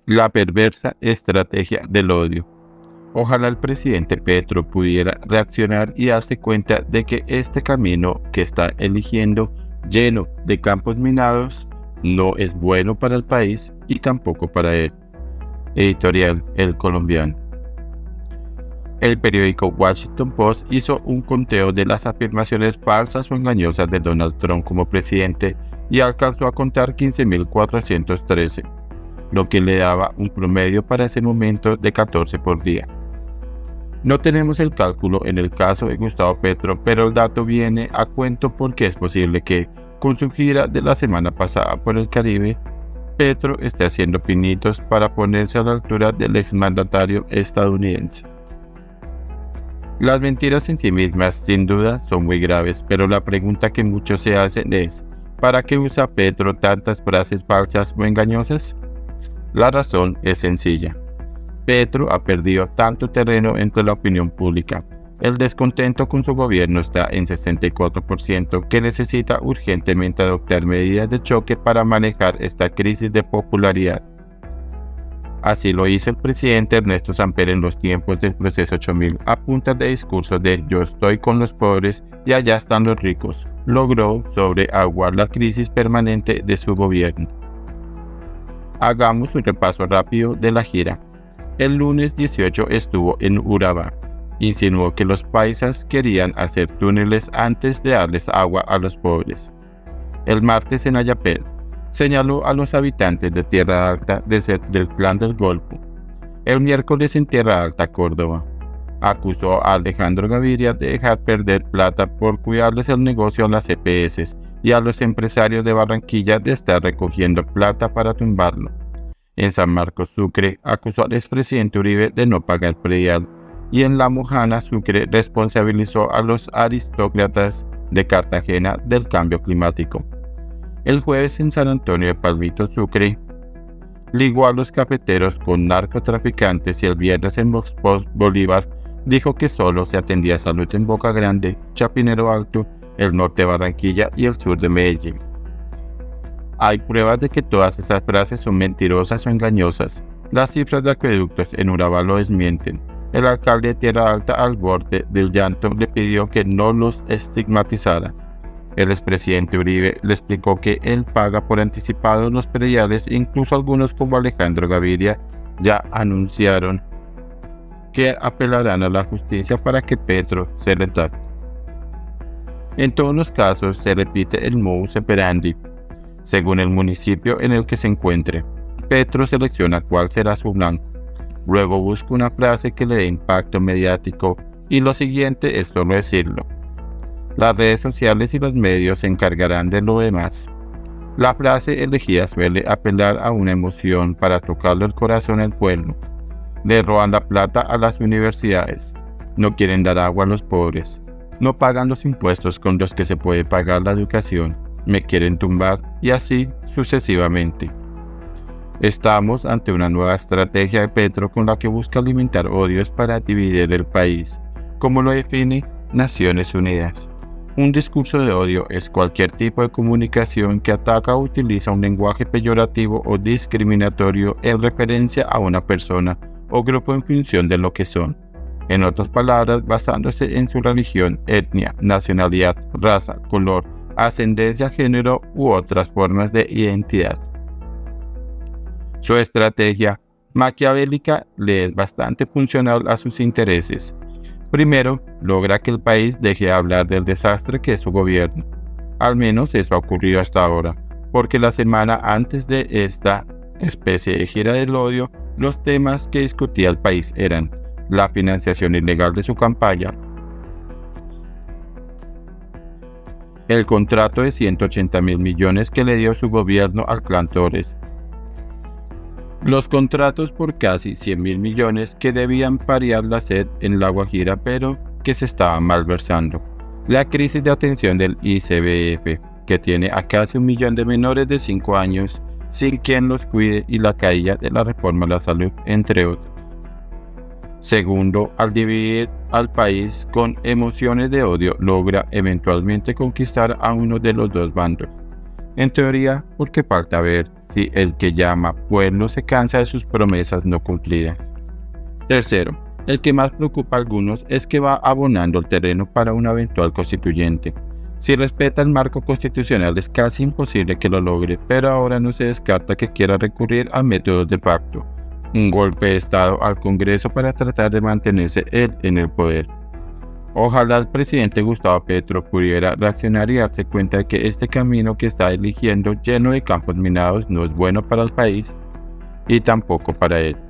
La perversa estrategia del odio. Ojalá el presidente Petro pudiera reaccionar y darse cuenta de que este camino que está eligiendo, lleno de campos minados, no es bueno para el país y tampoco para él. Editorial El Colombiano. El periódico Washington Post hizo un conteo de las afirmaciones falsas o engañosas de Donald Trump como presidente y alcanzó a contar 15.413. Lo que le daba un promedio para ese momento de 14 por día. No tenemos el cálculo en el caso de Gustavo Petro, pero el dato viene a cuento porque es posible que, con su gira de la semana pasada por el Caribe, Petro esté haciendo pinitos para ponerse a la altura del exmandatario estadounidense. Las mentiras en sí mismas, sin duda, son muy graves, pero la pregunta que muchos se hacen es, ¿para qué usa Petro tantas frases falsas o engañosas? La razón es sencilla. Petro ha perdido tanto terreno entre la opinión pública. El descontento con su gobierno está en 64%, que necesita urgentemente adoptar medidas de choque para manejar esta crisis de popularidad. Así lo hizo el presidente Ernesto Samper en los tiempos del proceso 8000, a punta de discursos de "yo estoy con los pobres y allá están los ricos". Logró sobreaguar la crisis permanente de su gobierno. Hagamos un repaso rápido de la gira. El lunes 18 estuvo en Urabá. Insinuó que los paisas querían hacer túneles antes de darles agua a los pobres. El martes en Ayapel, señaló a los habitantes de Tierra Alta de ser del Clan del Golfo. El miércoles en Tierra Alta, Córdoba, acusó a Alejandro Gaviria de dejar perder plata por cuidarles el negocio a las EPS y a los empresarios de Barranquilla de estar recogiendo plata para tumbarlo. En San Marcos, Sucre, acusó al expresidente Uribe de no pagar predial, y en La Mojana, Sucre, responsabilizó a los aristócratas de Cartagena del cambio climático. El jueves en San Antonio de Palmito, Sucre, ligó a los cafeteros con narcotraficantes y el viernes en Bolívar dijo que solo se atendía salud en Boca Grande, Chapinero Alto, el norte de Barranquilla y el sur de Medellín. Hay pruebas de que todas esas frases son mentirosas o engañosas. Las cifras de acueductos en Urabá lo desmienten. El alcalde de Tierra Alta, al borde del llanto, le pidió que no los estigmatizara. El expresidente Uribe le explicó que él paga por anticipado los prediales, incluso algunos como Alejandro Gaviria ya anunciaron que apelarán a la justicia para que Petro se retracte. En todos los casos se repite el modus operandi. Según el municipio en el que se encuentre, Petro selecciona cuál será su blanco. Luego busca una frase que le dé impacto mediático y lo siguiente es solo decirlo. Las redes sociales y los medios se encargarán de lo demás. La frase elegida suele apelar a una emoción para tocarle el corazón al pueblo. Le roban la plata a las universidades. No quieren dar agua a los pobres. No pagan los impuestos con los que se puede pagar la educación. Me quieren tumbar y así sucesivamente. Estamos ante una nueva estrategia de Petro con la que busca alimentar odios para dividir el país, como lo define Naciones Unidas. Un discurso de odio es cualquier tipo de comunicación que ataca o utiliza un lenguaje peyorativo o discriminatorio en referencia a una persona o grupo en función de lo que son. En otras palabras, basándose en su religión, etnia, nacionalidad, raza, color, ascendencia, género u otras formas de identidad. Su estrategia maquiavélica le es bastante funcional a sus intereses. Primero, logra que el país deje de hablar del desastre que es su gobierno. Al menos eso ha ocurrido hasta ahora, porque la semana antes de esta especie de gira del odio, los temas que discutía el país eran la financiación ilegal de su campaña, el contrato de 180.000 millones que le dio su gobierno al Clan Torres, los contratos por casi 100.000 millones que debían paliar la sed en La Guajira pero que se estaban malversando, la crisis de atención del ICBF que tiene a casi 1 millón de menores de 5 años sin quien los cuide y la caída de la reforma a la salud, entre otros. Segundo, al dividir al país con emociones de odio, logra eventualmente conquistar a uno de los dos bandos. En teoría, porque falta ver si el que llama pueblo se cansa de sus promesas no cumplidas. Tercero, el que más preocupa a algunos es que va abonando el terreno para un eventual constituyente. Si respeta el marco constitucional es casi imposible que lo logre, pero ahora no se descarta que quiera recurrir a métodos de facto, un golpe de Estado al Congreso para tratar de mantenerse él en el poder. Ojalá el presidente Gustavo Petro pudiera reaccionar y darse cuenta de que este camino que está eligiendo lleno de campos minados no es bueno para el país y tampoco para él.